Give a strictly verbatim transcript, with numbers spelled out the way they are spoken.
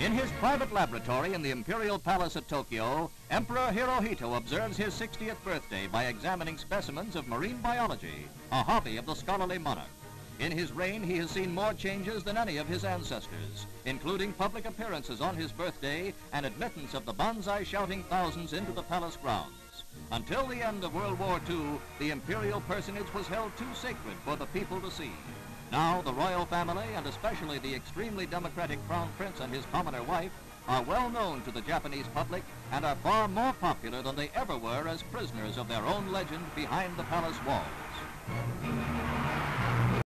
In his private laboratory in the Imperial Palace at Tokyo, Emperor Hirohito observes his sixtieth birthday by examining specimens of marine biology, a hobby of the scholarly monarch. In his reign, he has seen more changes than any of his ancestors, including public appearances on his birthday and admittance of the banzai-shouting thousands into the palace grounds. Until the end of World War Two, the imperial personage was held too sacred for the people to see. Now, the royal family, and especially the extremely democratic Crown Prince and his commoner wife, are well known to the Japanese public and are far more popular than they ever were as prisoners of their own legend behind the palace walls.